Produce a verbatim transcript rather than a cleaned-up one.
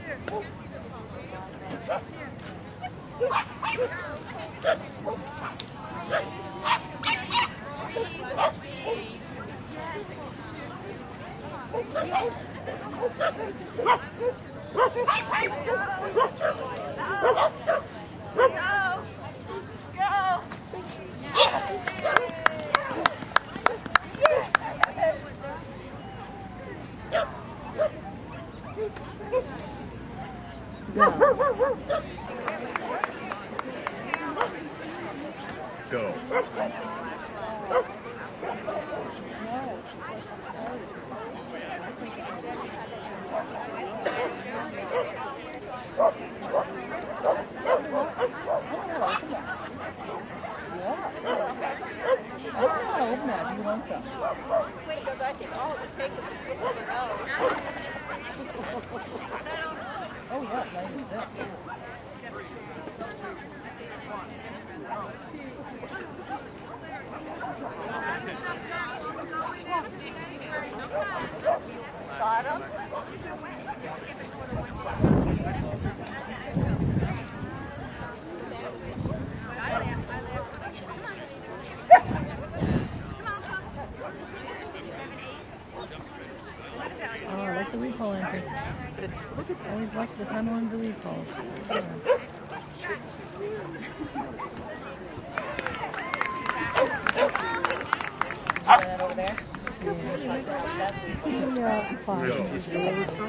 Go. Wait, because I think all it would take is to put on the nose. Oh yeah, that is it. Bottom. Oh, I like the weed hole entry. I always liked the tunnel and the weed holes. Yeah. Over there. Yeah, fine.